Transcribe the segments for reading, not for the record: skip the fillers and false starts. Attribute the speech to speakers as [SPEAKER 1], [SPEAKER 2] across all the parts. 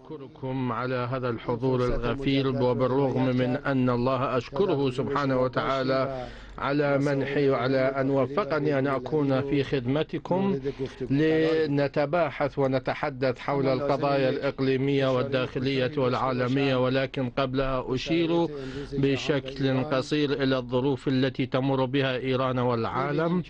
[SPEAKER 1] أشكركم على هذا الحضور الغفير، وبالرغم من أن الله أشكره سبحانه وتعالى على منحي وعلى أن وفقني أن أكون في خدمتكم لنتباحث ونتحدث حول القضايا الإقليمية والداخلية والعالمية، ولكن قبلها أشير بشكل قصير إلى الظروف التي تمر بها إيران والعالم.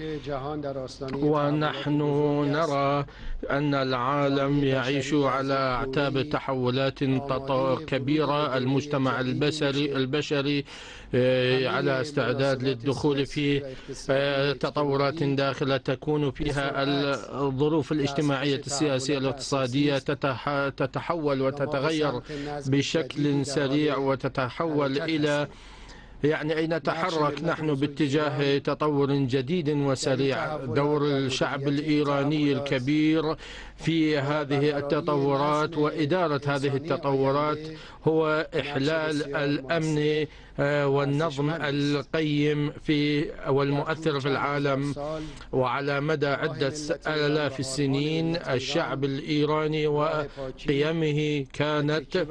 [SPEAKER 1] ونحن نرى أن العالم يعيش على أعتاب تحولات كبيرة. المجتمع البشري على استعداد للدخول في تطورات داخلة تكون فيها الظروف الاجتماعية السياسية الاقتصادية تتحول وتتغير بشكل سريع، وتتحول إلى نتحرك نحن باتجاه تطور جديد وسريع. دور الشعب الإيراني الكبير في هذه التطورات وإدارة هذه التطورات هو إحلال الأمن والنظم القيم والمؤثر في العالم. وعلى مدى عدة آلاف السنين الشعب الإيراني وقيمه كانت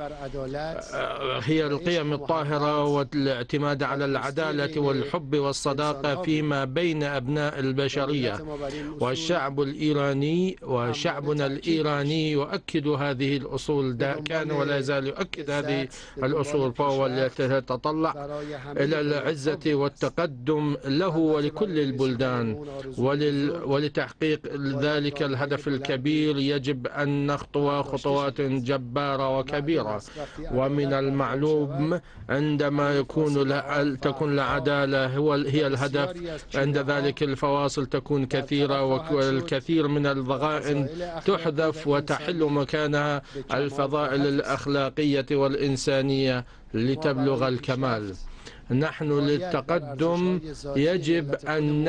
[SPEAKER 1] هي القيم الطاهرة والاعتماد على العدالة والحب والصداقة فيما بين أبناء البشرية. والشعب الإيراني وشعبنا الإيراني يؤكد هذه الأصول، كان ولا يزال يؤكد هذه الأصول، فهو يتطلع إلى العزة والتقدم له ولكل البلدان. ولتحقيق ذلك الهدف الكبير يجب أن نخطو خطوات جبارة وكبيرة. ومن المعلوم عندما تكون العدالة هي الهدف، عند ذلك الفواصل تكون كثيرة، والكثير من الضغائن تحذف وتحل مكانها الفضائل الأخلاقية والإنسانية لتبلغ الكمال. نحن للتقدم يجب أن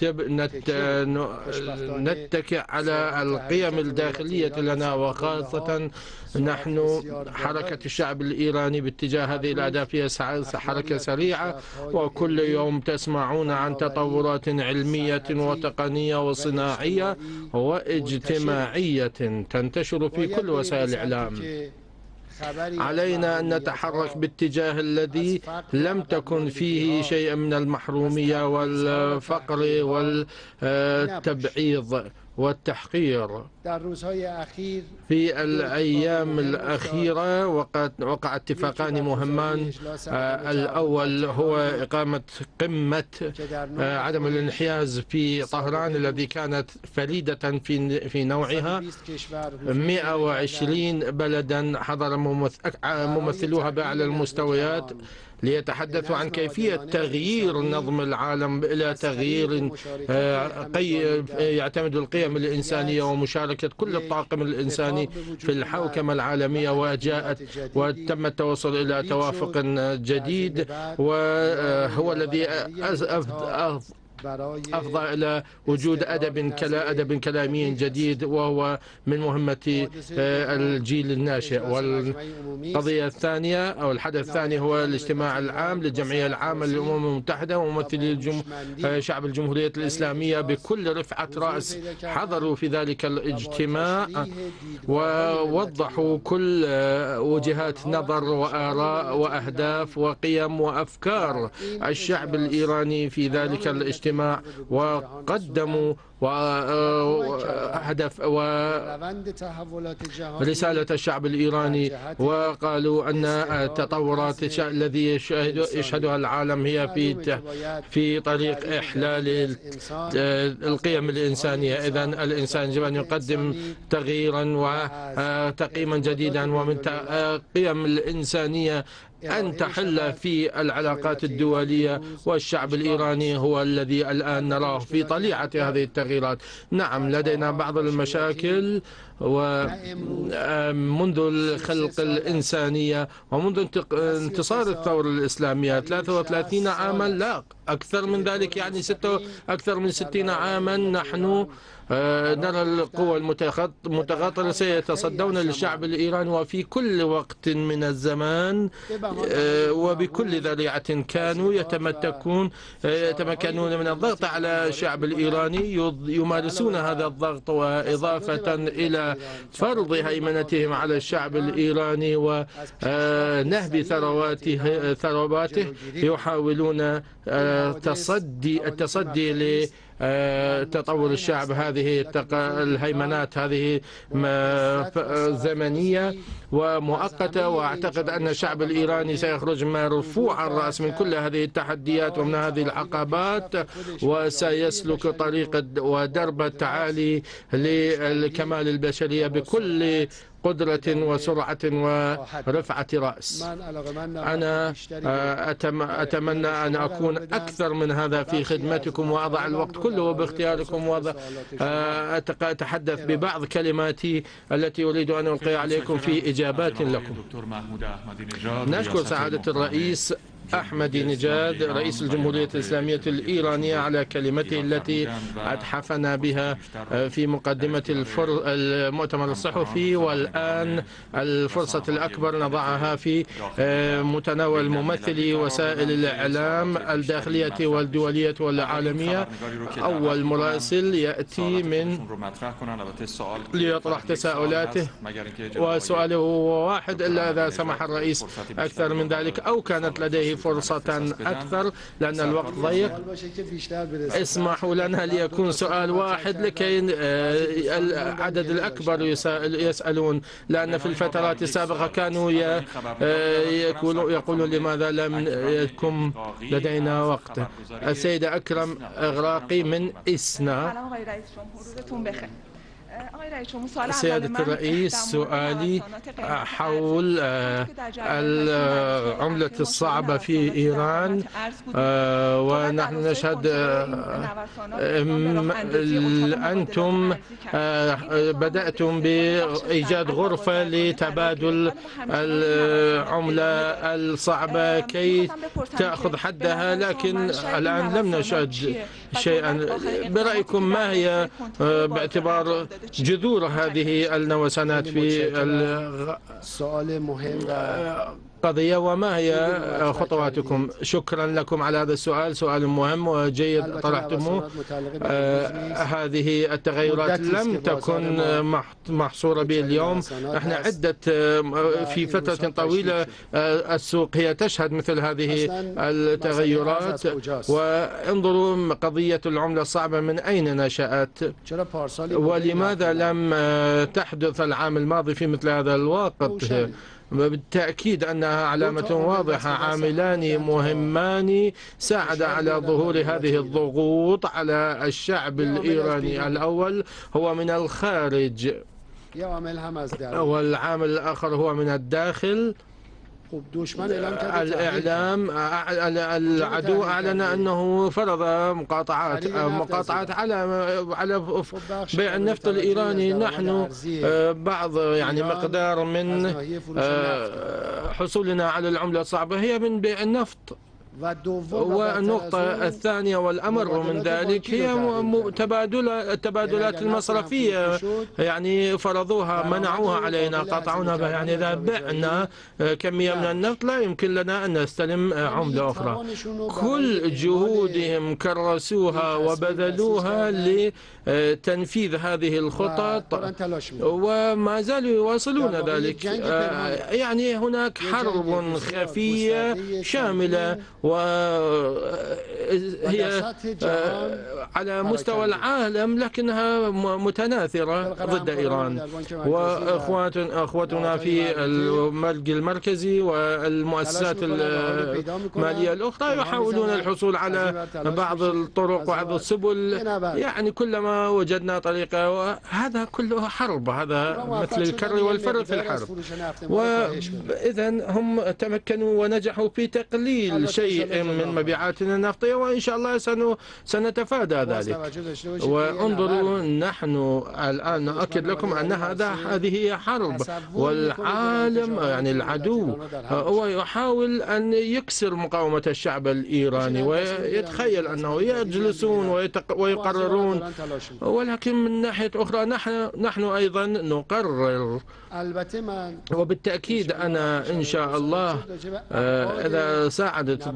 [SPEAKER 1] نتكئ على القيم الداخلية لنا، وخاصة نحن حركة الشعب الإيراني باتجاه هذه الأهداف هي حركة سريعة، وكل يوم تسمعون عن تطورات علمية وتقنية وصناعية واجتماعية تنتشر في كل وسائل الإعلام. علينا أن نتحرك باتجاه الذي لم تكن فيه شيء من المحرومية والفقر والتبعيض والتحقير. في الأيام الأخيرة وقع اتفاقان مهمان. الأول هو إقامة قمة عدم الانحياز في طهران الذي كانت فريدة في نوعها. 120 بلدا حضر ممثلوها بأعلى المستويات ليتحدثوا عن كيفية تغيير نظم العالم إلى تغيير يعتمد القيم الإنسانية ومشاركة كل الطاقم الإنساني في الحوكمة العالمية. وتم التوصل إلى توافق جديد، وهو الذي أفضى إلى وجود أدب كلامي جديد، وهو من مهمة الجيل الناشئ. والقضية الثانية أو الحدث الثاني هو الاجتماع العام للجمعية العامة للأمم المتحدة، وممثلي شعب الجمهورية الإسلامية بكل رفعة رأس حضروا في ذلك الاجتماع، ووضحوا كل وجهات نظر وآراء وأهداف وقيم وأفكار الشعب الإيراني في ذلك الاجتماع، وقدموا هدف ورسالة الشعب الإيراني، وقالوا أن التطورات الذي يشهدها العالم هي في طريق إحلال القيم الإنسانية. إذن الإنسان يجب أن يقدم تغييرا وتقييما جديدا، ومن القيم الإنسانية أن تحل في العلاقات الدولية، والشعب الإيراني هو الذي الآن نراه في طليعة هذه التغييرات. نعم، لدينا بعض المشاكل، ومنذ الخلق الإنسانية ومنذ انتصار الثورة الإسلامية 33 عاما، لا أكثر من ذلك، أكثر من 60 عاما نحن نرى القوى المتغاطرة سيتصدون للشعب الإيراني، وفي كل وقت من الزمان وبكل ذريعة كانوا يتمكنون من الضغط على الشعب الإيراني، يمارسون هذا الضغط. وإضافة إلى على فرض هيمنتهم على الشعب الإيراني ونهب ثرواته يحاولون التصدي لتطور الشعب. هذه الهيمنات هذه زمنية ومؤقتة، وأعتقد أن الشعب الإيراني سيخرج مرفوع الرأس من كل هذه التحديات ومن هذه العقبات، وسيسلك طريق ودرب التعالي لكمال البشرية بكل قدرة وسرعة ورفعة رأس. أنا أتمنى أن أكون أكثر من هذا في خدمتكم وأضع الوقت كله باختياركم، وأتحدث ببعض كلماتي التي أريد أن ألقي عليكم في إجابات لكم. نشكر سعادة الرئيس أحمدي نجاد رئيس الجمهورية الإسلامية الإيرانية على كلمته التي أتحفنا بها في مقدمة المؤتمر الصحفي، والآن الفرصة الأكبر نضعها في متناول ممثلي وسائل الإعلام الداخلية والدولية والعالمية. أول مراسل يأتي من ليطرح تساؤلاته، وسؤاله هو واحد إلا إذا سمح الرئيس أكثر من ذلك أو كانت لديه فرصة أكثر لأن الوقت ضيق. اسمحوا لنا ليكون سؤال واحد لكي العدد الأكبر يسألون، لأن في الفترات السابقة كانوا يقولون لماذا لم يكن لدينا وقت. السيدة أكرم إغراقي من إسنا. سيادة الرئيس، سؤالي حول العملة الصعبة في إيران، ونحن نشهد أنتم بدأتم بإيجاد غرفة لتبادل العملة الصعبة كي تأخذ حدها، لكن الآن لم نشهد شيئا. برأيكم ما هي باعتبار جذور هذه النوسانات في
[SPEAKER 2] سؤال مهم
[SPEAKER 1] قضية، وما هي خطواتكم؟ شكرا لكم على هذا السؤال، سؤال مهم وجيد طرحتموه. هذه التغيرات لم تكن محصورة به اليوم. احنا عدة في فترة طويلة السوق هي تشهد مثل هذه التغيرات. وانظروا قضية العملة الصعبة من أين نشأت، ولماذا لم تحدث العام الماضي في مثل هذا الوقت؟ بالتأكيد أنها علامة واضحة. عاملان مهمان ساعد على ظهور هذه الضغوط على الشعب الإيراني. الأول هو من الخارج والعامل الآخر هو من الداخل. الإعلام العدو أعلن أنه فرض مقاطعات على بيع النفط الإيراني. نحن بعض مقدار من حصولنا على العملة الصعبة هي من بيع النفط. والنقطة الثانية والأمر من ذلك هي التبادلات المصرفية، فرضوها منعوها علينا قاطعونا بها. إذا بعنا كمية من النفط لا يمكن لنا أن نستلم عملة أخرى. كل جهودهم كرسوها وبذلوها لتنفيذ هذه الخطط وما زالوا يواصلون ذلك. هناك حرب خفية شاملة وهي على مستوى العالم لكنها متناثرة ضد إيران. وأخواتنا في الملك المركزي والمؤسسات المالية الأخرى يحاولون الحصول على بعض الطرق وبعض السبل، كلما وجدنا طريقة. وهذا كله حرب، هذا مثل الكر والفر في الحرب. وإذا هم تمكنوا ونجحوا في تقليل شيء من مبيعاتنا النفطية، وإن شاء الله سنتفادى ذلك. وانظروا، نحن الآن نؤكد لكم أن هذه هي حرب، والعالم العدو هو يحاول أن يكسر مقاومة الشعب الإيراني ويتخيل أنه يجلسون ويقررون، ولكن من ناحية أخرى نحن أيضا نقرر. وبالتأكيد أنا إن شاء الله إذا ساعدت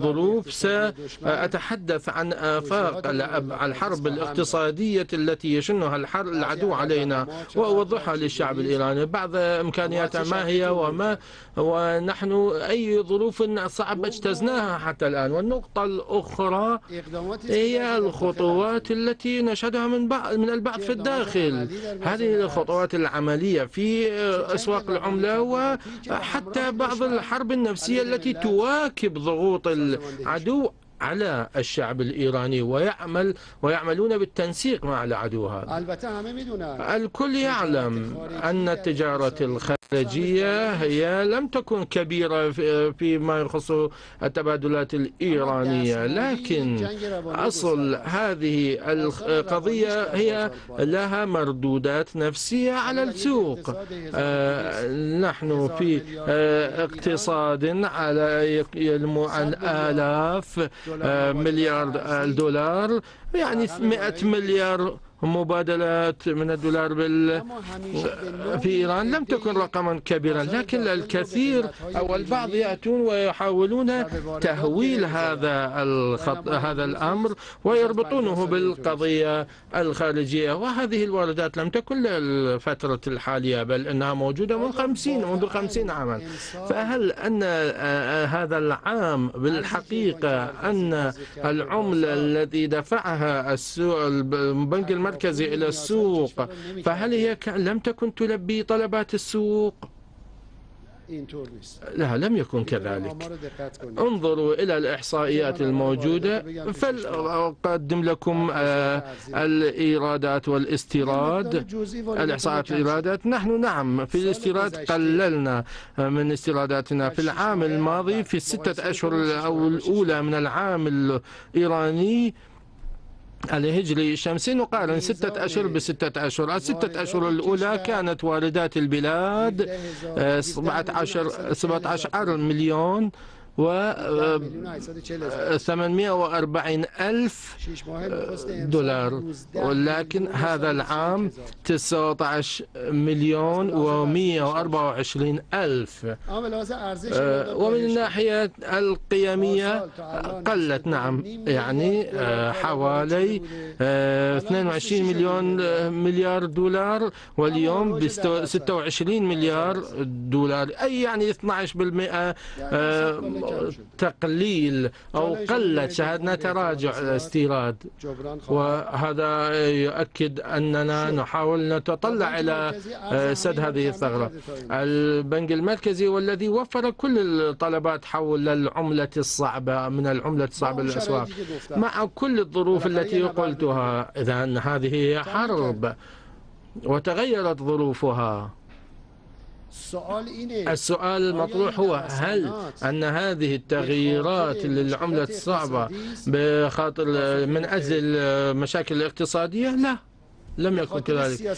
[SPEAKER 1] الظروف سأتحدث عن آفاق الحرب الاقتصادية التي يشنها العدو علينا وأوضحها للشعب الإيراني. بعض إمكانياتها ما هي ونحن أي ظروف صعبة اجتزناها حتى الآن. والنقطة الأخرى هي الخطوات التي نشهدها من البعض في الداخل. هذه الخطوات العملية في أسواق العملة وحتى بعض الحرب النفسية التي تواكب ضغوط العدو على الشعب الإيراني ويعملون بالتنسيق مع العدو هذا. الكل يعلم أن التجارة الخارجية هي لم تكن كبيرة فيما يخص التبادلات الإيرانية، لكن أصل هذه القضية هي لها مردودات نفسية على السوق. نحن في اقتصاد على عن آلاف مليار دولار، يعني 100 مليار مبادلات من الدولار في إيران لم تكن رقما كبيرا، لكن الكثير أو البعض يأتون ويحاولون تهويل هذا الأمر ويربطونه بالقضية الخارجية. وهذه الواردات لم تكن للفترة الحالية، بل أنها موجودة منذ 50 عاما. فهل أن هذا العام بالحقيقة أن العملة التي دفعها البنك المركزي إلى السوق فهل هي لم تكن تلبي طلبات السوق؟ لا، لم يكن كذلك. انظروا إلى الإحصائيات الموجودة، فأقدم لكم الإيرادات والاستيراد. الإحصائيات الإيرادات، نحن نعم في الاستيراد قللنا من استيراداتنا في العام الماضي في الستة أشهر الأولى من العام الإيراني الهجري الشمسي. نقارن 6 أشهر ب6 أشهر. الستة أشهر الأولى كانت واردات البلاد 17 مليون و840,000 دولار، ولكن هذا العام 19 مليون و124,000. ومن الناحية القيمية قلت، نعم، يعني حوالي 22 مليار دولار، واليوم ب 26 مليار دولار، أي يعني 12% تقليل أو قلت. شاهدنا تراجع الاستيراد، وهذا يؤكد أننا نحاول نتطلع إلى سد هذه الثغرة. البنك المركزي والذي وفر كل الطلبات حول العملة الصعبة من العملة الصعبة للأسواق مع كل الظروف التي قلتها. إذن هذه هي حرب وتغيرت ظروفها. السؤال المطروح هو هل أن هذه التغييرات للعملة الصعبة بخاطر من أجل المشاكل الاقتصادية؟ لا، لم يكن كذلك.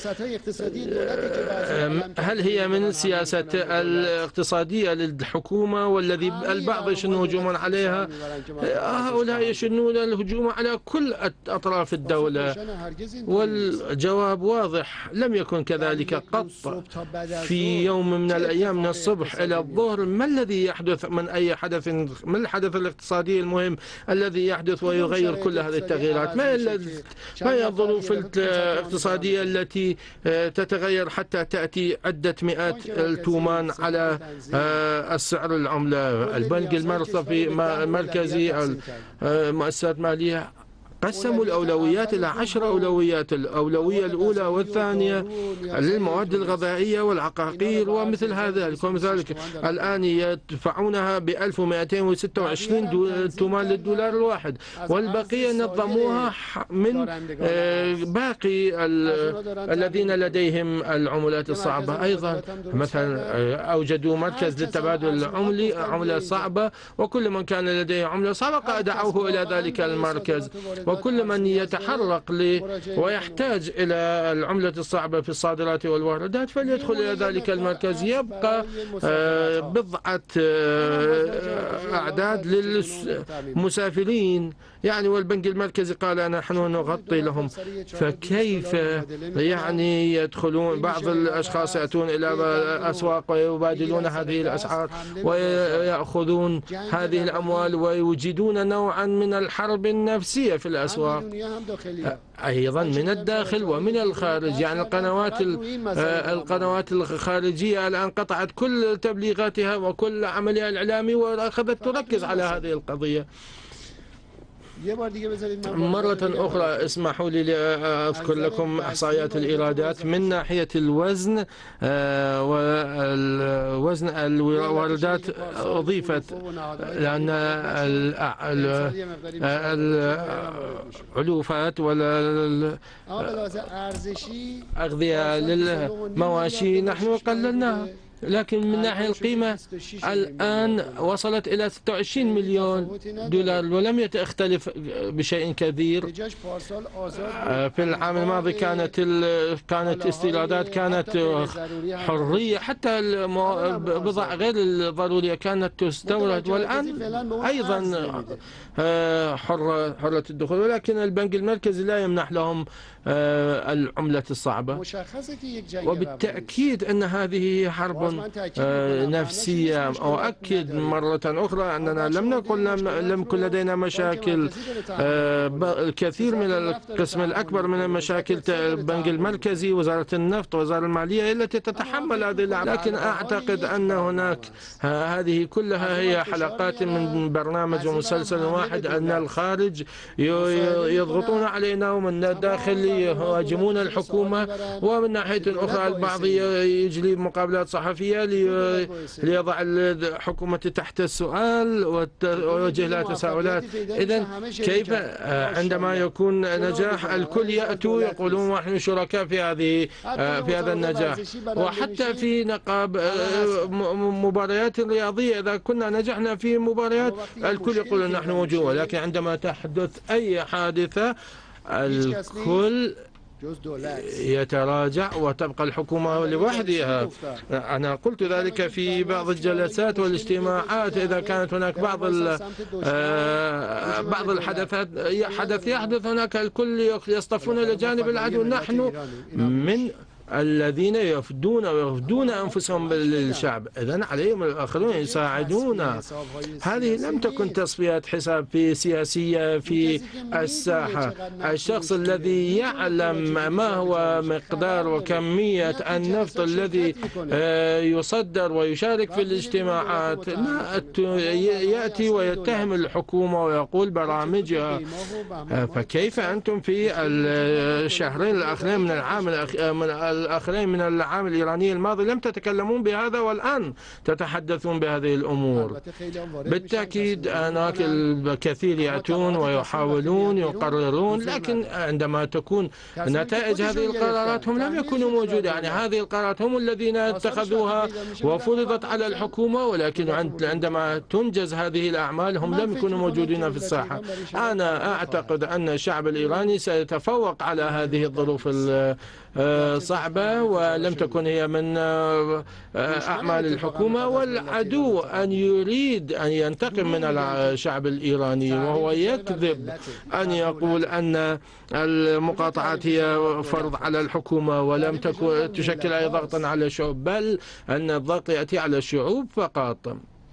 [SPEAKER 1] هل هي من السياسة الاقتصادية للحكومة والذي البعض يشن هجوما عليها؟ هؤلاء يشنون الهجوم على كل أطراف الدولة، والجواب واضح، لم يكن كذلك قط. في يوم من الأيام من الصبح إلى الظهر ما الذي يحدث من أي حدث، من الحدث الاقتصادي المهم الذي يحدث ويغير كل هذه التغييرات؟ ما هي الظروف الاقتصادية التي تتغير حتى تأتي عدة مئات التومان على السعر العملة؟ البنك المركزي، المؤسسات المالية قسموا الأولويات إلى 10 أولويات. الأولوية الأولى والثانية للمواد الغذائية والعقاقير ومثل هذا. ومثلك الآن يدفعونها ب 1226 تومان للدولار الواحد، والبقية نظموها من باقي الذين لديهم العملات الصعبة. أيضا مثلا أوجدوا مركز للتبادل العملي، عملة صعبة، وكل من كان لديه عملة صعبة دعوه إلى ذلك المركز. وكل من يتحرك ويحتاج إلى العملة الصعبة في الصادرات والواردات فليدخل إلى ذلك المركز. يبقى بضعة أعداد للمسافرين يعني والبنك المركزي قال نحن نغطي لهم. فكيف يعني يدخلون بعض الأشخاص يأتون إلى الأسواق ويبادلون هذه الأسعار ويأخذون هذه الأموال ويوجدون نوعا من الحرب النفسية في الأسواق أيضا من الداخل ومن الخارج. يعني القنوات الخارجية الآن قطعت كل تبليغاتها وكل عملها الإعلامي وأخذت تركز على هذه القضية. مرة أخرى اسمحوا لي أذكر لكم إحصائيات الإيرادات من ناحية الوزن. والوزن الواردات أضيفت لأن العلوفات والأغذية للمواشي نحن قللناها، لكن من ناحية القيمة الآن وصلت إلى 26 مليون دولار ولم يختلف بشيء كثير. في العام الماضي كانت استيرادات كانت حرية، حتى البضع غير الضرورية كانت تستورد، والآن أيضا حرة الدخول، ولكن البنك المركزي لا يمنح لهم العملة الصعبة. وبالتأكيد أن هذه حرب نفسية. أؤكد مرة أخرى أننا لم يكن لدينا مشاكل. الكثير من القسم الأكبر من المشاكل البنك المركزي، وزارة النفط، وزارة المالية التي تتحمل هذه الأعباء. لكن أعتقد أن هناك هذه كلها هي حلقات من برنامج ومسلسل واحد، أن الخارج يضغطون علينا ومن الداخل يهاجمون الحكومة، ومن ناحية أخرى البعض يجري مقابلات صحفية ليضع الحكومة تحت السؤال ويوجه لها تساؤلات. إذن كيف عندما يكون نجاح الكل يأتوا يقولون نحن شركاء في هذا النجاح؟ وحتى في نقاب مباريات رياضية إذا كنا نجحنا في مباريات الكل يقول نحن موجود، ولكن عندما تحدث أي حادثة الكل يتراجع وتبقى الحكومة لوحدها. أنا قلت ذلك في بعض الجلسات والاجتماعات. إذا كانت هناك بعض الحدث يحدث هناك الكل يصطفون إلى جانب العدو. نحن من الذين يفدون أنفسهم للشعب، إذن عليهم الآخرون يساعدونا. هذه لم تكن تصفيات حساب سياسية في الساحة. الشخص الذي يعلم ما هو مقدار وكمية النفط الذي يصدر ويشارك في الاجتماعات يأتي ويتهم الحكومة ويقول برامجها. فكيف أنتم في الشهرين الأخيرين من العام الإيراني الماضي لم تتكلمون بهذا والآن تتحدثون بهذه الأمور؟ بالتأكيد هناك الكثير يأتون ويحاولون يقررون، لكن عندما تكون نتائج هذه القرارات هم لم يكونوا موجودين. يعني هذه القرارات هم الذين اتخذوها وفرضت على الحكومة، ولكن عندما تنجز هذه الأعمال هم لم يكونوا موجودين في الساحة. أنا أعتقد أن الشعب الإيراني سيتفوق على هذه الظروف صعبة، ولم تكن هي من أعمال الحكومة، والعدو أن يريد أن ينتقم من الشعب الإيراني. وهو يكذب أن يقول أن المقاطعات هي فرض على الحكومة ولم تشكل أي ضغطا على الشعوب، بل أن الضغط يأتي على الشعوب فقط.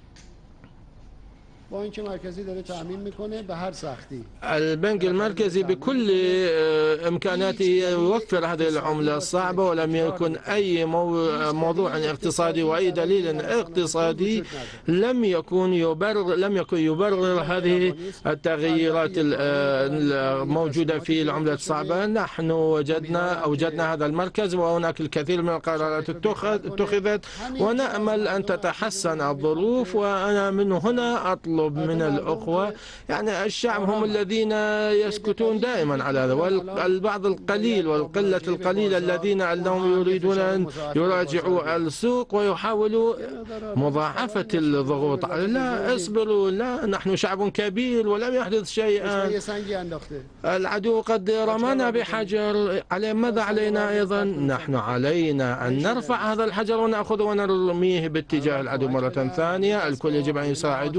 [SPEAKER 1] البنك المركزي بكل إمكاناته يوفر هذه العملة الصعبة، ولم يكن أي موضوع اقتصادي وأي دليل اقتصادي لم يكن يبرر هذه التغييرات الموجودة في العملة الصعبة. نحن أوجدنا هذا المركز، وهناك الكثير من القرارات اتخذت، ونأمل أن تتحسن الظروف. وأنا من هنا أطلب من الأخوة، يعني الشعب هم الذين يسكتون دائما على هذا، والبعض القليل والقلة القليلة الذين أنهم يريدون أن يراجعوا السوق ويحاولوا مضاعفة الضغوط. لا اصبروا، لا، نحن شعب كبير ولم يحدث شيئا. العدو قد رمانا بحجر، ماذا علينا أيضا؟ نحن علينا أن نرفع هذا الحجر ونأخذه ونرميه باتجاه العدو مرة ثانية. الكل يجب أن يساعدونا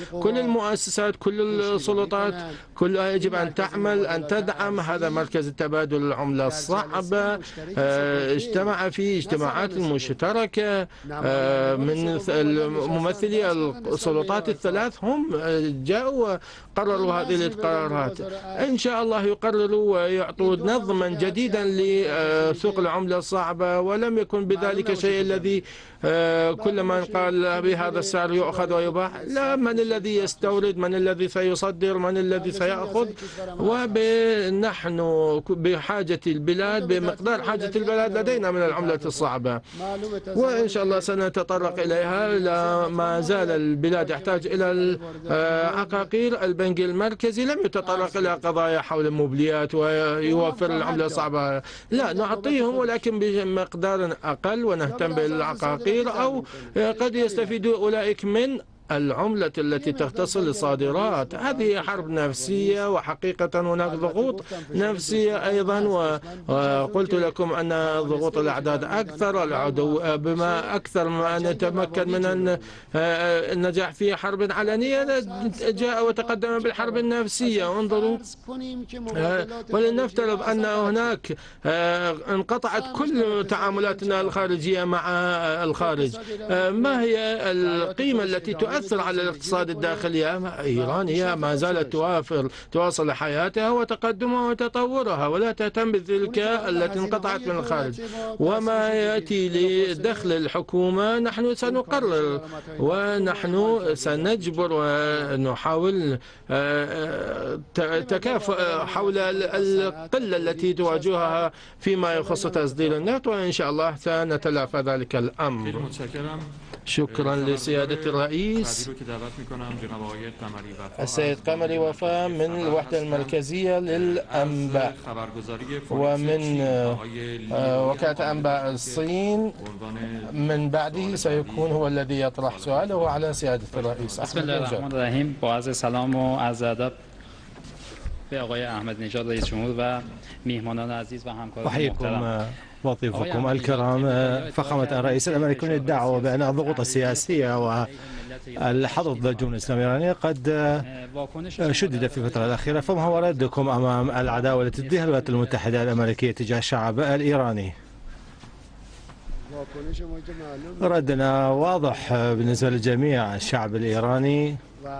[SPEAKER 1] كل المؤسسات كل السلطات كلها يجب أن تعمل أن تدعم هذا مركز التبادل العملة الصعبة. اجتمع فيه اجتماعات مشتركة من ممثلي السلطات الثلاث، هم جاءوا وقرروا هذه القرارات. إن شاء الله يقرروا ويعطوا نظما جديدا لسوق العملة الصعبة، ولم يكن بذلك شيء الذي كل من قال بهذا السعر يؤخذ ويباع. لا، من الذي يستورد، من الذي سيصدر، من الذي سيأخذ. ونحن بحاجة البلاد بمقدار حاجة البلاد لدينا من العملة الصعبة، وإن شاء الله سنتطرق إليها. ما زال البلاد يحتاج إلى العقاقير. البنك المركزي لم يتطرق إلى قضايا حول الموبليات ويوفر العملة الصعبة، لا، نعطيهم ولكن بمقدار أقل ونهتم بالعقاقير، أو قد يستفيد أولئك من العملة التي تختص الصادرات. هذه حرب نفسية، وحقيقة هناك ضغوط نفسية أيضا، وقلت لكم أن ضغوط الأعداد أكثر. العدو بما أكثر ما نتمكن من النجاح في حرب علنية جاء وتقدم بالحرب النفسية. انظروا، ولنفترض أن هناك انقطعت كل تعاملاتنا الخارجية مع الخارج، ما هي القيمة التي تؤثر على الاقتصاد الداخلي؟ إيران هي ما زالت تواصل حياتها وتقدمها وتطورها، ولا تهتم بتلك التي انقطعت من الخارج. وما يأتي لدخل الحكومة نحن سنقرر، ونحن سنجبر ونحاول تكافؤ حول القلة التي تواجهها فيما يخص تصدير النفط، وإن شاء الله سنتلافى ذلك الأمر. شكرا لسيادة الرئيس. السيد قمري وفاء من الوحدة المركزية للأنباء ومن وكالة أنباء الصين. من بعده سيكون هو الذي يطرح سؤاله على سيادة الرئيس.
[SPEAKER 3] بسم الله الرحمن الرحیم. با عرض سلام و عرض ادب به آقای احمد نژاد رئیس جمهور و میهمانان عزیز و همکاران محترم.
[SPEAKER 4] وضيوفكم الكرام، فخامة الرئيس الأمريكي الدعوة بأن الضغوط السياسية والحظر ضد الجنود الإسلامي الإيراني قد شدد في الفترة الأخيرة، فما هو ردكم أمام العداوة التي تديها الولايات المتحدة الأمريكية تجاه الشعب الإيراني؟ ردنا واضح بالنسبة للجميع. الشعب الإيراني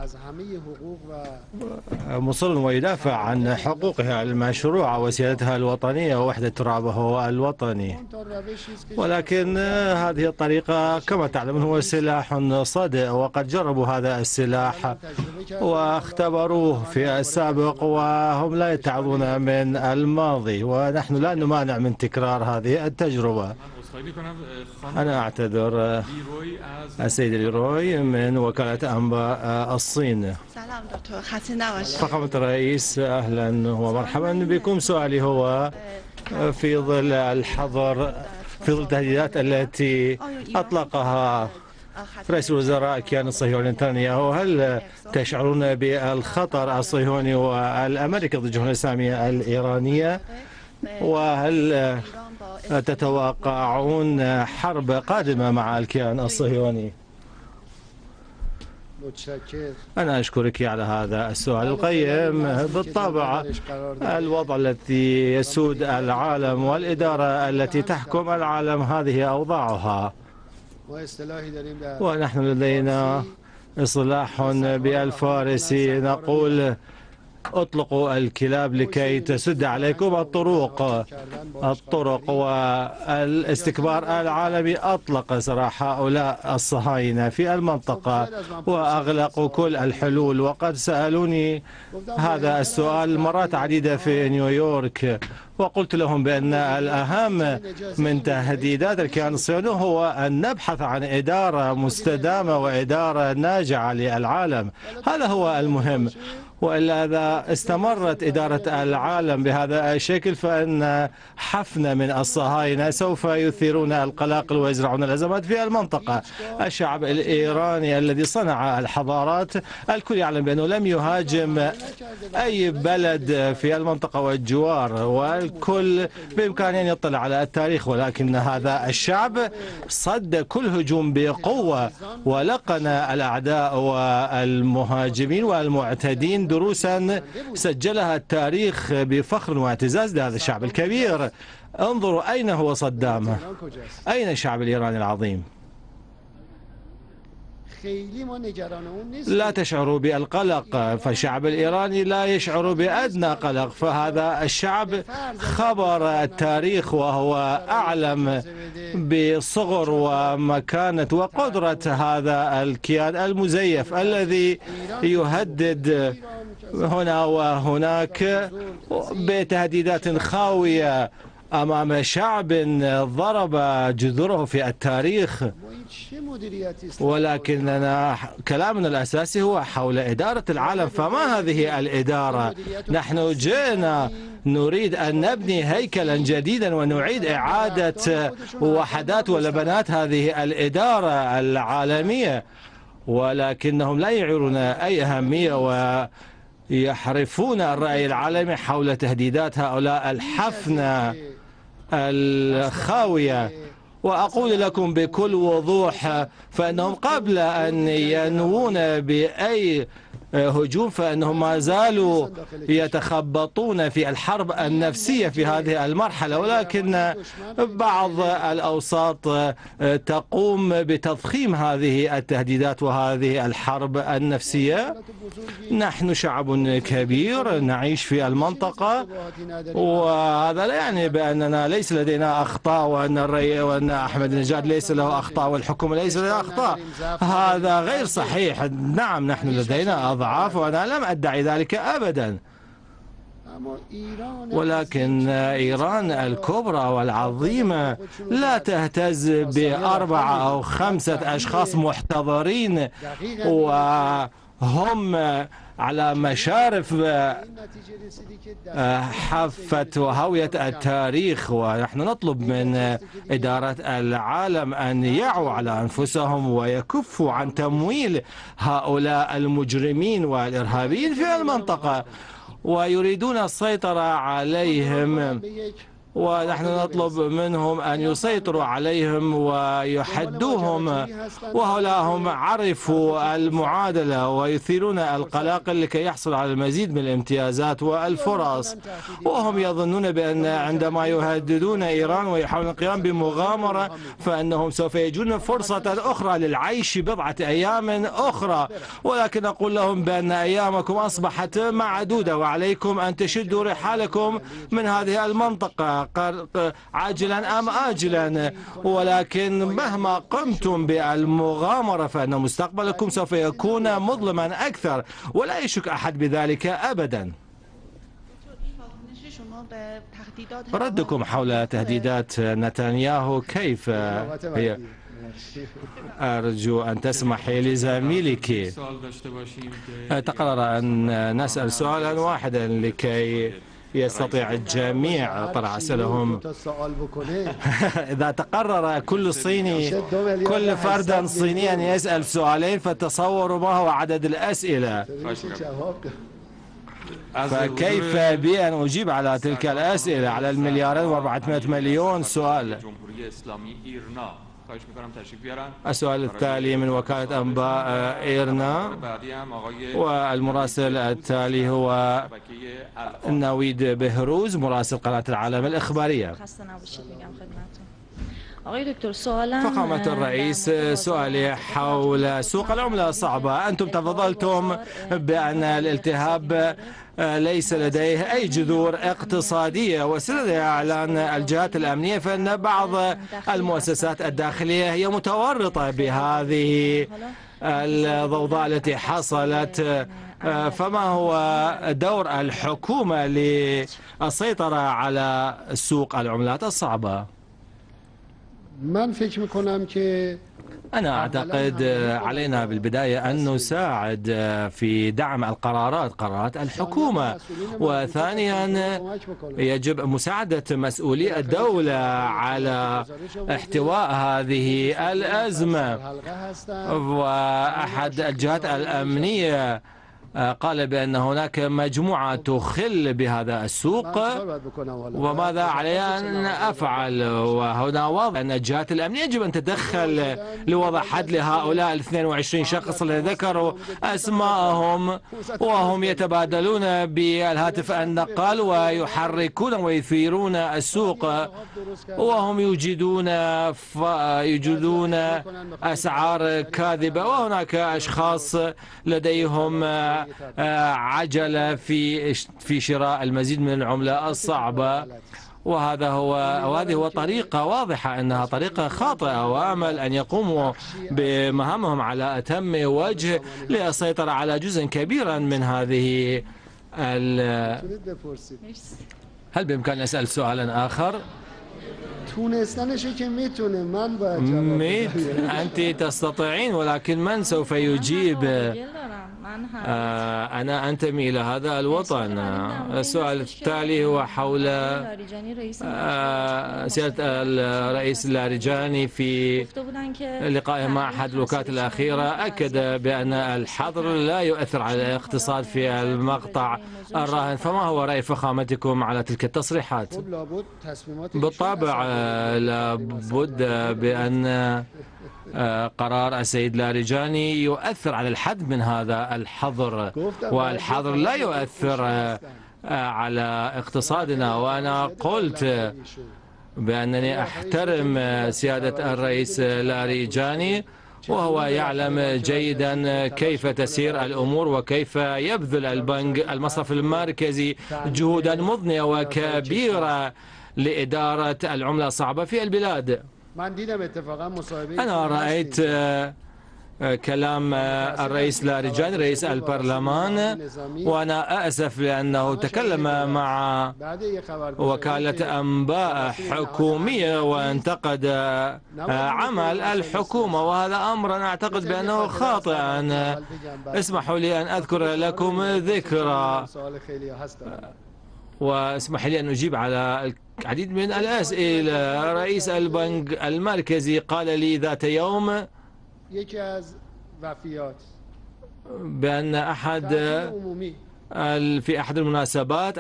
[SPEAKER 4] مصر ويدافع عن حقوقها المشروعة وسيادتها الوطنية ووحدة ترابه الوطني، ولكن هذه الطريقة كما تعلمون هو سلاح صادئ، وقد جربوا هذا السلاح واختبروه في السابق، وهم لا يتعظون من الماضي، ونحن لا نمانع من تكرار هذه التجربة. أنا أعتذر. السيد ليروي من وكالة أنباء الصين. فخامة الرئيس، أهلا ومرحبا بكم. سؤالي هو في ظل الحظر، في ظل التهديدات التي أطلقها رئيس الوزراء الكيان الصهيوني نتنياهو، هل تشعرون بالخطر الصهيوني والأمريكي ضد الجمهورية الإسلامية الإيرانية؟ وهل تتوقعون حرب قادمة مع الكيان الصهيوني؟ أنا أشكرك على هذا السؤال القيم. بالطبع الوضع الذي يسود العالم والإدارة التي تحكم العالم هذه أوضاعها، ونحن لدينا اصطلاح بالفارسي نقول اطلقوا الكلاب لكي تسد عليكم الطرق، والاستكبار العالمي أطلق سراح هؤلاء الصهاينة في المنطقة وأغلقوا كل الحلول. وقد سألوني هذا السؤال مرات عديدة في نيويورك، وقلت لهم بأن الأهم من تهديدات الكيان الصهيوني هو أن نبحث عن إدارة مستدامة وإدارة ناجعة للعالم. هذا هو المهم، وإلا إذا استمرت إدارة العالم بهذا الشكل فإن حفنة من الصهاينة سوف يثيرون القلاقل ويزرعون الأزمات في المنطقة. الشعب الإيراني الذي صنع الحضارات الكل يعلم بأنه لم يهاجم أي بلد في المنطقة والجوار، الكل بإمكانه أن يطلع على التاريخ، ولكن هذا الشعب صد كل هجوم بقوة، ولقن الأعداء والمهاجمين والمعتدين دروسا سجلها التاريخ بفخر واعتزاز لهذا الشعب الكبير. انظروا أين هو صدام، أين الشعب الإيراني العظيم. لا تشعروا بالقلق، فالشعب الإيراني لا يشعر بأدنى قلق، فهذا الشعب خبر التاريخ وهو أعلم بصغر ومكانة وقدرة هذا الكيان المزيف الذي يهدد هنا وهناك بتهديدات خاوية أمام شعب ضرب جذوره في التاريخ. ولكننا كلامنا الأساسي هو حول إدارة العالم. فما هذه الإدارة؟ نحن جئنا نريد أن نبني هيكلا جديدا ونعيد إعادة وحدات ولبنات هذه الإدارة العالمية، ولكنهم لا يعيرون أي أهمية ويحرفون الرأي العالمي حول تهديدات هؤلاء الحفنة الخاوية. وأقول لكم بكل وضوح فإنهم قبل أن ينوون بأي هجوم فإنهم ما زالوا يتخبطون في الحرب النفسية في هذه المرحلة، ولكن بعض الأوساط تقوم بتضخيم هذه التهديدات وهذه الحرب النفسية. نحن شعب كبير نعيش في المنطقة، وهذا لا يعني بأننا ليس لدينا أخطاء وأن أحمد نجاد ليس له أخطاء والحكومة ليس لها أخطاء. هذا غير صحيح. نعم نحن لدينا أضعاف وأنا لم أدعي ذلك أبدا، ولكن إيران الكبرى والعظيمة لا تهتز ب4 أو 5 أشخاص محتضرين وهم على مشارف حافة وهوية التاريخ. ونحن نطلب من إدارة العالم أن يعوا على أنفسهم ويكفوا عن تمويل هؤلاء المجرمين والإرهابيين في المنطقة ويريدون السيطرة عليهم، ونحن نطلب منهم أن يسيطروا عليهم ويحدوهم. وهؤلاء هم عرفوا المعادلة ويثيرون القلاقل لكي يحصل على المزيد من الامتيازات والفرص، وهم يظنون بأن عندما يهددون إيران ويحاولون القيام بمغامرة فإنهم سوف يجدون فرصة أخرى للعيش بضعة أيام أخرى. ولكن أقول لهم بأن أيامكم أصبحت معدودة وعليكم أن تشدوا رحالكم من هذه المنطقة عاجلا أم آجلا، ولكن مهما قمتم بالمغامرة فإن مستقبلكم سوف يكون مظلما أكثر، ولا يشك أحد بذلك أبدا. ردكم حول تهديدات نتنياهو كيف هي؟ أرجو أن تسمحي لزميلك. تقرر أن نسأل سؤالا واحدا لكي يستطيع الجميع طرح أسئلهم. إذا تقرر كل فرد صيني أن يسأل سؤالين فتصوروا ما هو عدد الأسئلة، فكيف بي أن أجيب على تلك الأسئلة على 2,400,000,000 سؤال؟ السؤال التالي من وكالة أنباء إيرنا، والمراسل التالي هو نويد بهروز مراسل قناة العالم الإخبارية. فخامة الرئيس، سؤالي حول سوق العملة الصعبة. أنتم تفضلتم بأن الالتهاب ليس لديه أي جذور اقتصادية، وسند إعلان الجهات الأمنية فإن بعض المؤسسات الداخلية هي متورطة بهذه الضوضاء التي حصلت. فما هو دور الحكومة للسيطرة على سوق العملات الصعبة؟ أنا أعتقد علينا بالبداية أن نساعد في دعم قرارات الحكومة، وثانيا يجب مساعدة مسؤولي الدولة على احتواء هذه الأزمة. وأحد الجهات الأمنية قال بأن هناك مجموعة تخل بهذا السوق، وماذا علي أن أفعل؟ وهنا واضح أن الجهات الأمنية يجب أن تتدخل لوضع حد لهؤلاء 22 شخص الذين ذكروا أسماءهم وهم يتبادلون بالهاتف النقال ويحركون ويثيرون السوق، وهم يوجدون أسعار كاذبة، وهناك أشخاص لديهم عجلة في شراء المزيد من العملة الصعبة، وهذه هو طريقة واضحة أنها طريقة خاطئة، وأمل أن يقوموا بمهامهم على أتم وجه للسيطرة على جزء كبير من هذه هل بإمكاني أسأل سؤالا آخر؟ أنت تستطيعين، ولكن من سوف يجيب؟ أنا أنتمي إلى هذا الوطن. السؤال التالي هو حول سيادة الرئيس اللاریجانی في لقائه مع أحد الوكالات الأخيرة أكد بأن الحظر لا يؤثر على الاقتصاد في المقطع الراهن، فما هو رأي فخامتكم على تلك التصريحات؟ بالطبع لابد بأن قرار السيد لاریجانی يؤثر على الحد من هذا الحظر، والحظر لا يؤثر على اقتصادنا. وأنا قلت بأنني أحترم سيادة الرئيس لاریجانی، وهو يعلم جيدا كيف تسير الأمور وكيف يبذل البنك المصرف المركزي جهودا مضنية وكبيرة لإدارة العملة الصعبة في البلاد. أنا رأيت كلام الرئيس لاریجانی رئيس البرلمان، وأنا أسف لأنه تكلم مع وكالة أنباء حكومية وانتقد عمل الحكومة، وهذا أمر أنا أعتقد بأنه خاطئ. اسمحوا لي أن أذكر لكم ذكرى، واسمح لي أن أجيب على العديد من الأسئلة. رئيس البنك المركزي قال لي ذات يوم بأن في أحد المناسبات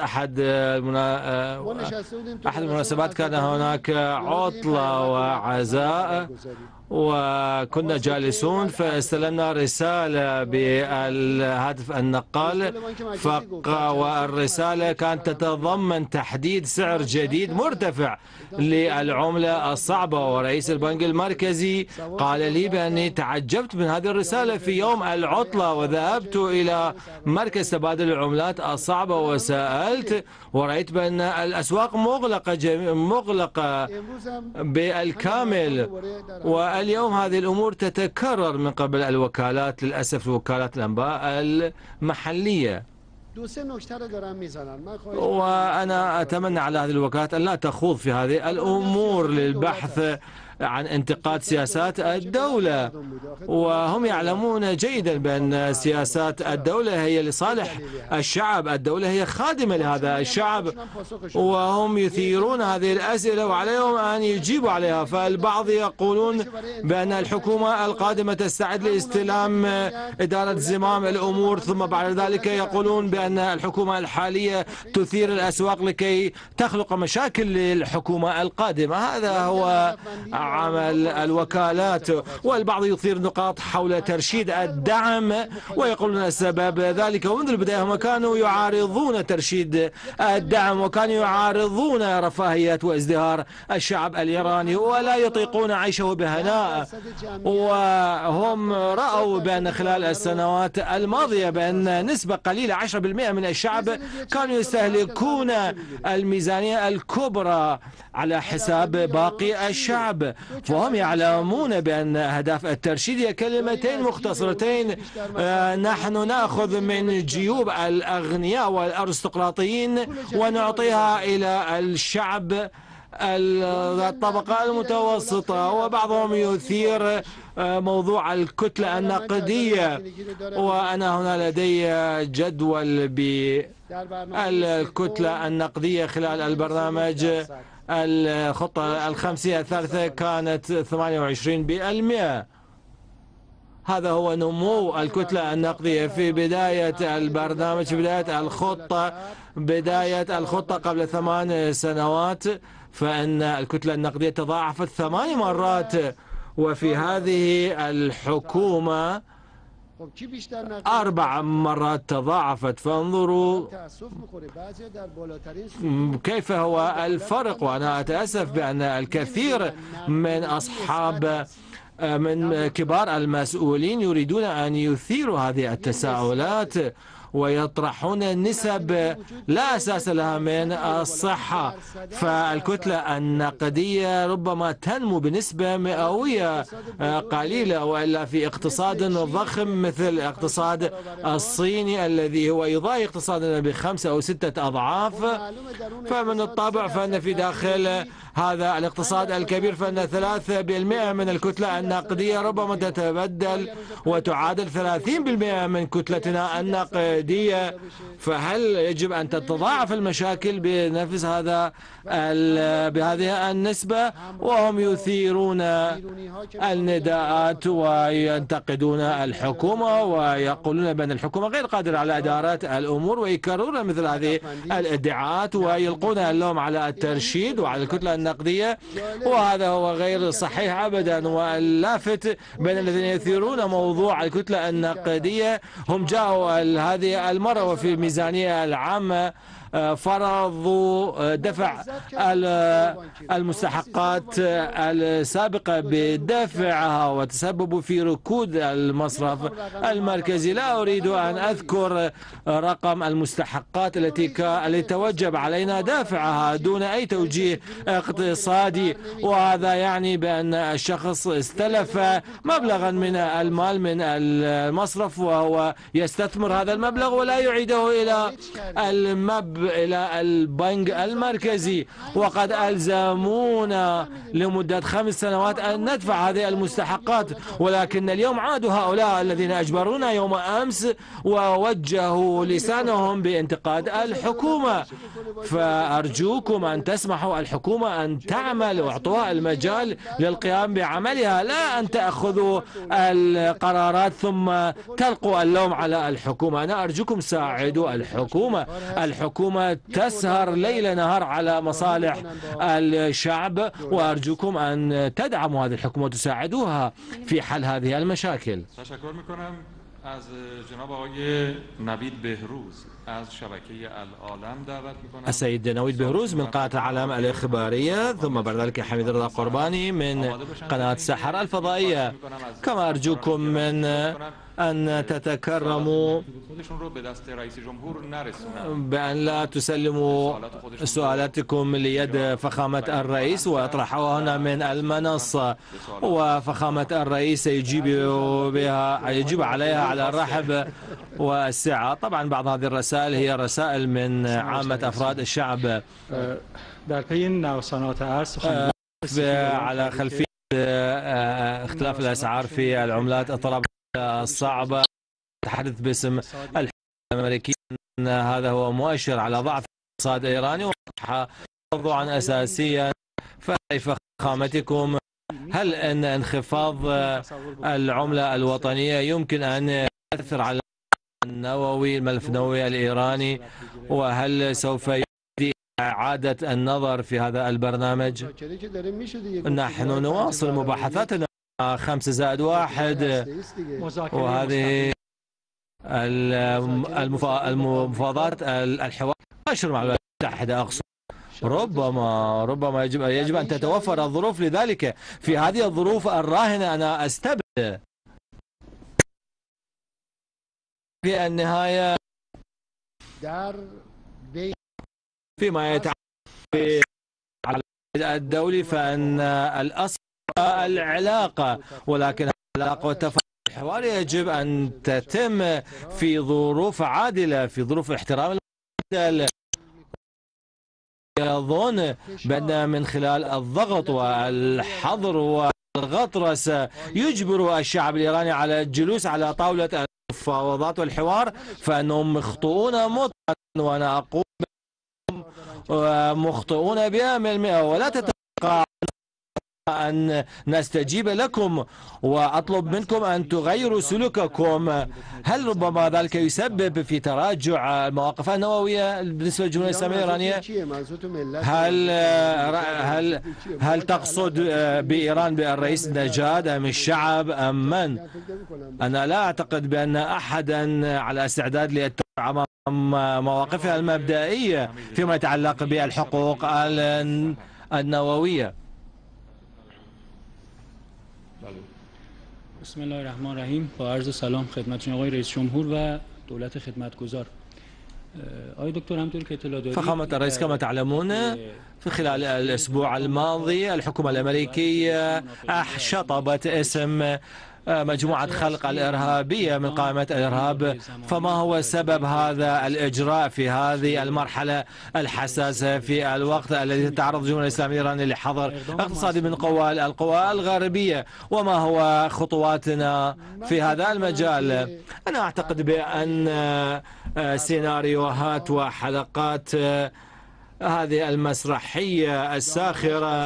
[SPEAKER 4] كان هناك عطلة وعزاء، وكنا جالسون فاستلمنا رسالة بالهاتف النقال والرسالة كانت تتضمن تحديد سعر جديد مرتفع للعملة الصعبة، ورئيس البنك المركزي قال لي بأني تعجبت من هذه الرسالة في يوم العطلة، وذهبت إلى مركز تبادل العملات الصعبة وسألت، ورأيت بأن الأسواق مغلقة بالكامل، واليوم هذه الأمور تتكرر من قبل الوكالات للأسف، وكالات الأنباء المحلية. وأنا أتمنى على هذه الوكالات أن لا تخوض في هذه الأمور للبحث عن انتقاد سياسات الدولة، وهم يعلمون جيدا بأن سياسات الدولة هي لصالح الشعب، الدولة هي خادمة لهذا الشعب، وهم يثيرون هذه الأسئلة وعليهم أن يجيبوا عليها. فالبعض يقولون بأن الحكومة القادمة تستعد لاستلام إدارة زمام الأمور، ثم بعد ذلك يقولون بأن الحكومة الحالية تثير الأسواق لكي تخلق مشاكل للحكومة القادمة. هذا هو عمل الوكالات. والبعض يثير نقاط حول ترشيد الدعم، ويقولون السبب ذلك ومنذ البداية هم كانوا يعارضون ترشيد الدعم، وكانوا يعارضون رفاهية وازدهار الشعب الإيراني، ولا يطيقون عيشه بهناء. وهم رأوا بأن خلال السنوات الماضية بأن نسبة قليلة 10% من الشعب كانوا يستهلكون الميزانية الكبرى على حساب باقي الشعب، وهم يعلمون بأن أهداف الترشيد هي كلمتين مختصرتين: نحن نأخذ من جيوب الأغنياء والأرستقراطيين ونعطيها إلى الشعب الطبقة المتوسطة. وبعضهم يثير موضوع الكتلة النقدية، وأنا هنا لدي جدول بالكتلة النقدية خلال البرنامج. الخطة الخمسية الثالثة كانت 28%، هذا هو نمو الكتلة النقدية في بداية البرنامج، في بداية الخطة قبل 8 سنوات، فإن الكتلة النقدية تضاعفت 8 مرات، وفي هذه الحكومة 4 مرات تضاعفت. فانظروا كيف هو الفرق. وأنا أتأسف بأن الكثير من كبار المسؤولين يريدون أن يثيروا هذه التساؤلات ويطرحون نسب لا أساس لها من الصحة. فالكتلة النقدية ربما تنمو بنسبة مئوية قليلة، وإلا في اقتصاد ضخم مثل الاقتصاد الصيني الذي هو يضاهي اقتصادنا ب5 أو 6 أضعاف، فمن الطبع فإن في داخل هذا الاقتصاد الكبير فإن 3% من الكتلة النقدية ربما تتبدل وتعادل 30% من كتلتنا النقدية. فهل يجب أن تتضاعف المشاكل بنفس بهذه النسبة؟ وهم يثيرون النداءات وينتقدون الحكومة ويقولون بأن الحكومة غير قادرة على إدارة الأمور، ويكررون مثل هذه الادعاءات ويلقون اللوم على الترشيد وعلى الكتلة النقدية، وهذا هو غير صحيح أبدا. واللافت بين الذين يثيرون موضوع الكتلة النقدية هم جاءوا هذه المرة وفي الميزانية العامة فرضوا دفع المستحقات السابقة بدفعها وتسببوا في ركود المصرف المركزي. لا أريد أن أذكر رقم المستحقات التي توجب علينا دفعها دون أي توجيه اقتصادي، وهذا يعني بأن الشخص استلف مبلغا من المال من المصرف وهو يستثمر هذا المبلغ ولا يعيده إلى البنك المركزي، وقد ألزمونا لمدة 5 سنوات أن ندفع هذه المستحقات، ولكن اليوم عادوا هؤلاء الذين أجبرونا يوم أمس ووجهوا لسانهم بانتقاد الحكومة. فأرجوكم أن تسمحوا الحكومة أن تعمل واعطوها المجال للقيام بعملها، لا أن تأخذوا القرارات ثم تلقوا اللوم على الحكومة. أنا أرجوكم ساعدوا الحكومة. الحكومة تسهر ليل نهار على مصالح الشعب، وأرجوكم أن تدعموا هذه الحكومة وتساعدوها في حل هذه المشاكل.
[SPEAKER 5] از جناب آقای نوید بهروز از شبکه العالم دعوت می‌کنم.
[SPEAKER 4] السيد نوید بهروز من قناة العالم الإخبارية، ثم بعد ذلك حميد رضا قرباني من قناة سحر الفضائية. كما أرجوكم من أن تتكرموا بأن لا تسلموا سؤالاتكم ليد فخامة الرئيس وأطرحوها هنا من المنصة، وفخامة الرئيس يجيب عليها على الرحب والسعة. طبعا بعض هذه الرسائل هي رسائل من عامة أفراد الشعب على خلفية اختلاف الأسعار في العملات، اضطراب الصعبة. تحدث باسم الحكومة الأمريكية أن هذا هو مؤشر على ضعف الاقتصاد الإيراني وطرح موضوعا أساسيا. فكيف فخامتكم، هل أن انخفاض العملة الوطنية يمكن أن يؤثر على الملف النووي الإيراني، وهل سوف يؤدي إعادة النظر في هذا البرنامج؟ نحن نواصل مباحثاتنا 5+1، وهذه المفاوضات الحوار مباشر مع الولايات المتحدة. أقصد ربما يجب أن تتوفر الظروف لذلك. في هذه الظروف الراهنة أنا أستبعد في النهاية فيما يتعلق بالدولي فإن الأصل العلاقة، ولكن العلاقة والتفاهم الحوار يجب أن تتم في ظروف عادلة، في ظروف احترام المعدل. يظن بأن من خلال الضغط والحظر والغطرسة يجبر الشعب الإيراني على الجلوس على طاولة المفاوضات والحوار، فإنهم مخطئون مطلقا، وأنا أقول مخطئون ب100%. ولا تتوقع أن نستجيب لكم وأطلب منكم أن تغيروا سلوككم. هل ربما ذلك يسبب في تراجع المواقف النووية بالنسبة للجمهورية الإسلامية الإيرانية؟ هل تقصد بإيران بالرئيس نجاد أم الشعب أم من؟ أنا لا أعتقد بأن أحدا على استعداد للتراجع أمام مواقفها المبدئية فيما يتعلق بالحقوق النووية.
[SPEAKER 6] بسم الله الرحمن الرحیم. با عرض سلام خدمتتون آقای رئیس جمهور و دولت خدمتگزار. آقای دکتر همونطور که اطلاع دارید
[SPEAKER 4] فخامة الرئيس كما تعلمون في خلال الأسبوع الماضي الحكومة الأمريكية شطبت اسم مجموعة خلق الإرهابية من قائمة الإرهاب. فما هو سبب هذا الإجراء في هذه المرحلة الحساسة في الوقت الذي تتعرض الجمهورية الإسلامية الإيرانية لحظر اقتصادي من القوى الغربية؟ وما هو خطواتنا في هذا المجال؟ أنا أعتقد بأن سيناريوهات وحلقات هذه المسرحية الساخرة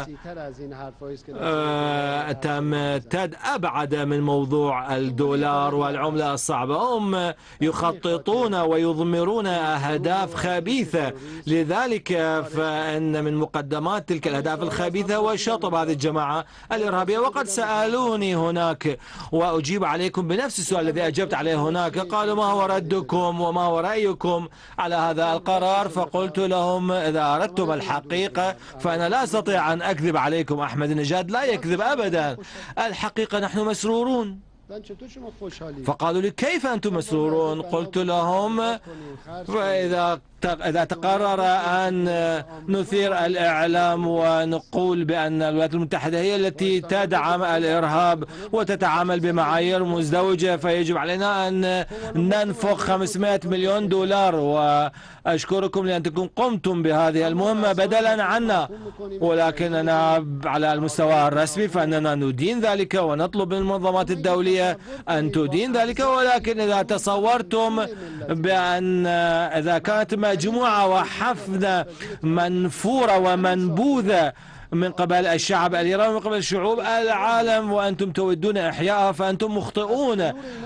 [SPEAKER 4] تمتد أبعد من موضوع الدولار والعملة الصعبة. هم يخططون ويضمرون أهداف خبيثة، لذلك فإن من مقدمات تلك الأهداف الخبيثة وشطب هذه الجماعة الإرهابية. وقد سألوني هناك وأجيب عليكم بنفس السؤال الذي أجبت عليه هناك، قالوا ما هو ردكم وما هو رأيكم على هذا القرار؟ فقلت لهم إذا أردتم الحقيقة فأنا لا أستطيع أن أكذب عليكم. أحمد نجاد لا يكذب أبدا. الحقيقة نحن مسرورون. فقالوا لي كيف أنتم مسرورون؟ قلت لهم إذا تقرر أن نثير الإعلام ونقول بأن الولايات المتحدة هي التي تدعم الإرهاب وتتعامل بمعايير مزدوجة فيجب علينا أن ننفق 500 مليون دولار. وأشكركم لأنكم قمتم بهذه المهمة بدلا عنا، ولكننا على المستوى الرسمي فإننا ندين ذلك ونطلب من المنظمات الدولية أن تدين ذلك. ولكن إذا تصورتم بأن إذا كانت مجموعة وحفنة منفورة ومنبوذة من قبل الشعب الإيراني ومن قبل شعوب العالم وأنتم تودون إحيائها فأنتم مخطئون.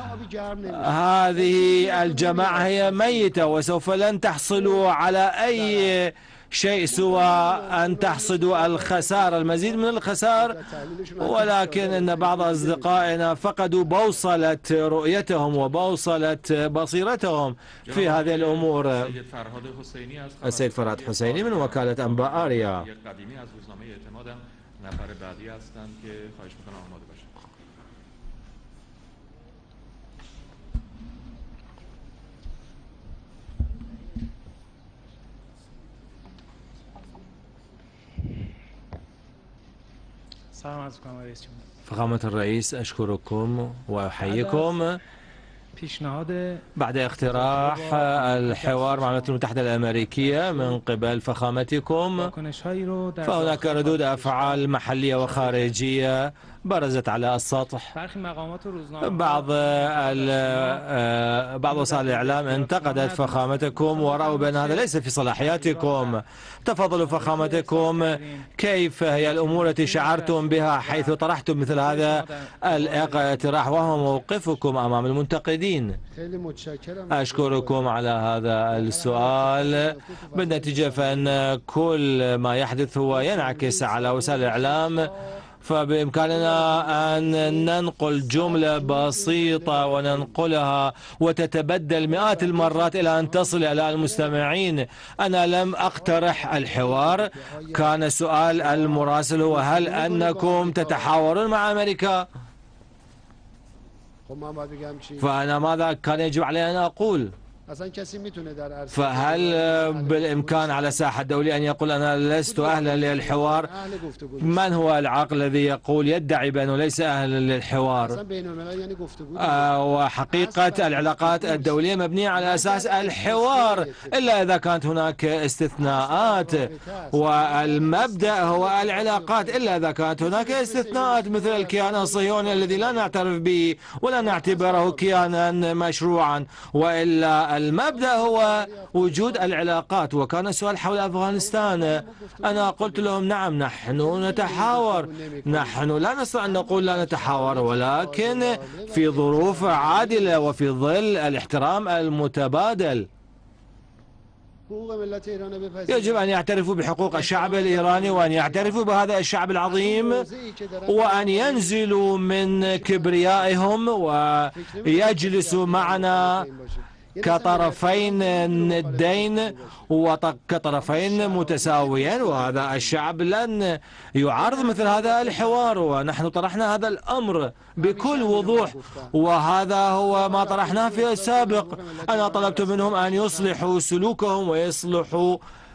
[SPEAKER 4] هذه الجماعة هي ميتة وسوف لن تحصلوا على أي شيء سوى أن تحصدوا الخسارة، المزيد من الخسار. ولكن إن بعض أصدقائنا فقدوا بوصلة رؤيتهم وبوصلة بصيرتهم في هذه الأمور. السيد فرهاد حسيني من وكالة أنباء آريا. فخامة الرئيس أشكركم وأحييكم. بعد اقتراح الحوار مع الولايات المتحدة الأمريكية من قبل فخامتكم فهناك ردود أفعال محلية وخارجية برزت على السطح. بعض وسائل الإعلام انتقدت فخامتكم ورأوا بأن هذا ليس في صلاحياتكم. تفضلوا فخامتكم، كيف هي الأمور التي شعرتم بها حيث طرحتم مثل هذا الاقتراح وهو موقفكم أمام المنتقدين؟ أشكركم على هذا السؤال. بالنتيجة فإن كل ما يحدث هو ينعكس على وسائل الإعلام، فبإمكاننا أن ننقل جملة بسيطة وننقلها وتتبدل مئات المرات إلى أن تصل إلى المستمعين. أنا لم أقترح الحوار، كان سؤال المراسل هو هل أنكم تتحاورون مع أمريكا؟ فأنا ماذا كان يجب علي أن أقول؟ فهل بالإمكان على الساحة الدولية أن يقول أنا لست أهلا للحوار؟ من هو العقل الذي يقول يدعي بأنه ليس أهلا للحوار؟ وحقيقة العلاقات الدولية مبنية على أساس الحوار إلا إذا كانت هناك استثناءات، والمبدأ هو العلاقات إلا إذا كانت هناك استثناءات مثل الكيان الصهيوني الذي لا نعترف به ولا نعتبره كيانا مشروعا، وإلا المبدأ هو وجود العلاقات. وكان السؤال حول أفغانستان، أنا قلت لهم نعم نحن نتحاور، نحن لا نستطيع أن نقول لا نتحاور، ولكن في ظروف عادلة وفي ظل الاحترام المتبادل. يجب أن يعترفوا بحقوق الشعب الإيراني وأن يعترفوا بهذا الشعب العظيم وأن ينزلوا من كبريائهم ويجلسوا معنا كطرفين ندين وكطرفين متساويين. وهذا الشعب لن يعارض مثل هذا الحوار، ونحن طرحنا هذا الأمر بكل وضوح، وهذا هو ما طرحناه في السابق. أنا طلبت منهم أن يصلحوا سلوكهم ويصلحوا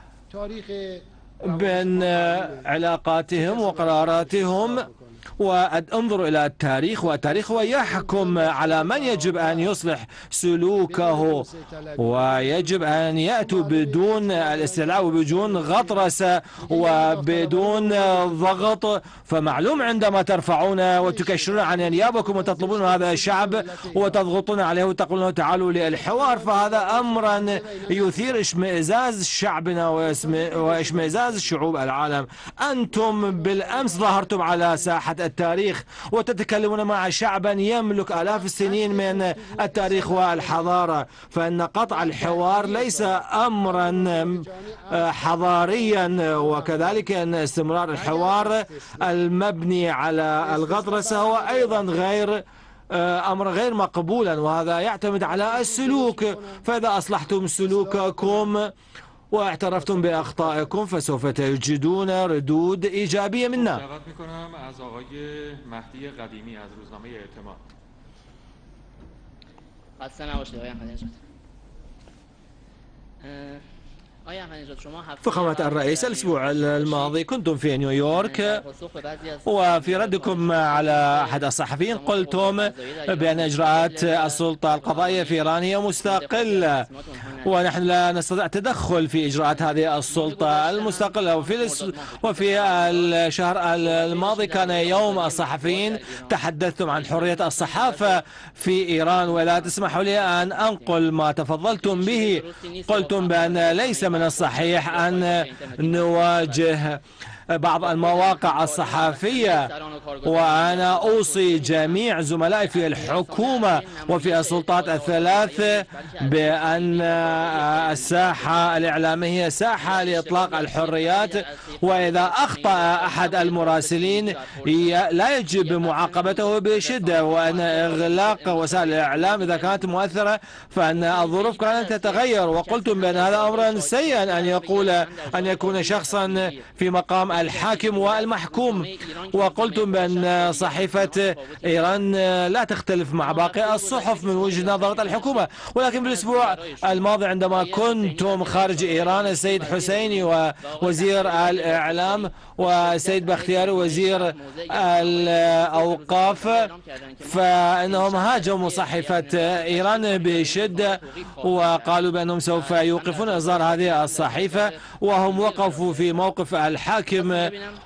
[SPEAKER 4] بين علاقاتهم وقراراتهم، وانظروا إلى التاريخ، والتاريخ هو يحكم على من يجب أن يصلح سلوكه، ويجب أن يأتوا بدون الاستعلاء وبدون غطرسة وبدون ضغط. فمعلوم عندما ترفعون وتكشرون عن أنيابكم وتطلبون هذا الشعب وتضغطون عليه وتقولون تعالوا للحوار، فهذا أمرا يثير اشمئزاز شعبنا واشمئزاز شعوب العالم. أنتم بالأمس ظهرتم على ساحة التاريخ وتتكلمون مع شعبا يملك آلاف السنين من التاريخ والحضارة، فإن قطع الحوار ليس أمرا حضاريا، وكذلك أن استمرار الحوار المبني على الغطرسة هو أيضا أمر غير مقبولا، وهذا يعتمد على السلوك. فإذا أصلحتم سلوككم واعترفتم بأخطائكم فسوف تجدون ردود إيجابية منا. فخامة الرئيس، الأسبوع الماضي كنتم في نيويورك، وفي ردكم على أحد الصحفيين قلتم بأن إجراءات السلطة القضائية في إيران هي مستقلة، ونحن لا نستطيع التدخل في إجراءات هذه السلطة المستقلة. وفي الشهر الماضي كان يوم الصحفيين، تحدثتم عن حرية الصحافة في إيران، ولا تسمحوا لي أن أنقل ما تفضلتم به. قلتم بأن ليس من الصحيح أن نواجه بعض المواقع الصحفية، وأنا أوصي جميع زملائي في الحكومة وفي السلطات الثلاث بأن الساحة الإعلامية هي ساحة لإطلاق الحريات، وإذا أخطأ أحد المراسلين لا يجب معاقبته بشدة، وأن إغلاق وسائل الإعلام إذا كانت مؤثرة فإن الظروف كانت تتغير. وقلتم بأن هذا أمر سيء أن يكون شخصا في مقام الحاكم والمحكوم، وقلتم بأن صحيفة إيران لا تختلف مع باقي الصحف من وجهة نظر الحكومة. ولكن في الأسبوع الماضي عندما كنتم خارج إيران، السيد حسيني وزير الإعلام وسيد بختياري وزير الأوقاف، فإنهم هاجموا صحيفة إيران بشدة وقالوا بأنهم سوف يوقفون إصدار هذه الصحيفة، وهم وقفوا في موقف الحاكم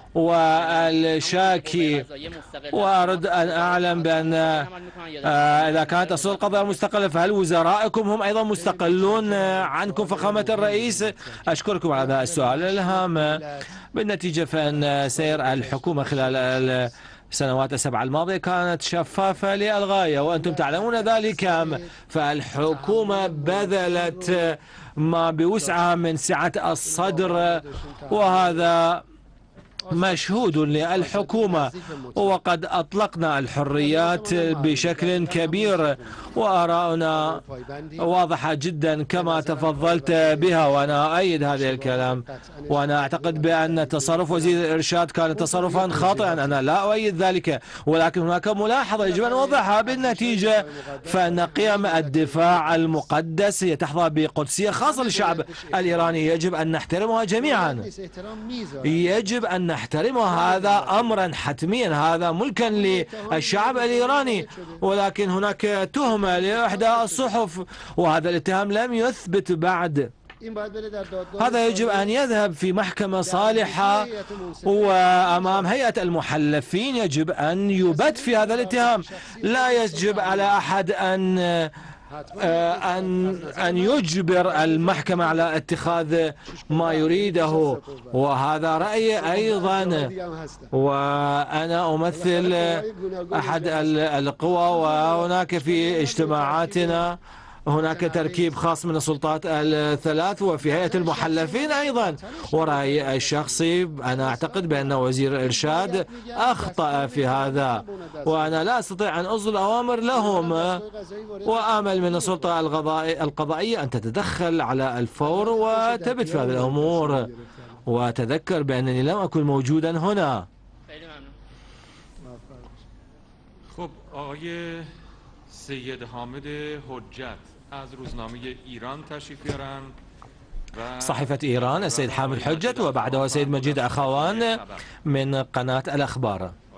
[SPEAKER 4] والشاكي. وأرد أن أعلم بأن إذا كانت السلطة القضائية مستقلة فهل وزرائكم هم أيضا مستقلون عنكم فخامة الرئيس؟ أشكركم على هذا السؤال الهام. بالنتيجة فإن سير الحكومة خلال السنوات السبع الماضية كانت شفافة للغاية، وأنتم تعلمون ذلك. فالحكومة بذلت ما بوسعها من سعة الصدر، وهذا مشهود للحكومة، وقد أطلقنا الحريات بشكل كبير، وآراؤنا واضحة جدا كما تفضلت بها، وأنا أؤيد هذا الكلام. وأنا أعتقد بأن تصرف وزير الإرشاد كان تصرفا خاطئا، أنا لا أؤيد ذلك، ولكن هناك ملاحظة يجب أن نوضحها. بالنتيجة فإن قيم الدفاع المقدس هي تحظى بقدسية خاصة للشعب الإيراني، يجب أن نحترمها جميعا، يجب أن نحترمها، هذا أمرا حتميا، هذا ملكا للشعب الإيراني. ولكن هناك تهمة لإحدى الصحف، وهذا الاتهام لم يثبت بعد. هذا يجب أن يذهب في محكمة صالحة وأمام هيئة المحلفين، يجب أن يبت في هذا الاتهام. لا يجب على أحد أن أن يجبر المحكمة على اتخاذ ما يريده، وهذا رأيي أيضا. وأنا أمثل أحد القوى، وهناك في اجتماعاتنا هناك تركيب خاص من السلطات الثلاث، وفي هيئة المحلفين أيضا. ورأيي الشخصي أنا أعتقد بأن وزير الإرشاد أخطأ في هذا، وأنا لا أستطيع أن أصدر أوامر لهم، وآمل من السلطة القضائية أن تتدخل على الفور وتبت في هذه الأمور. وتذكر بأنني لم أكن موجودا هنا.
[SPEAKER 5] خب آقای سید حامد حجت از روزنامه ایران تشریف بیارن.
[SPEAKER 4] صحيفة إيران السيد حامد حجت، وبعدها السيد مجيد أخوان من قناة الأخبار.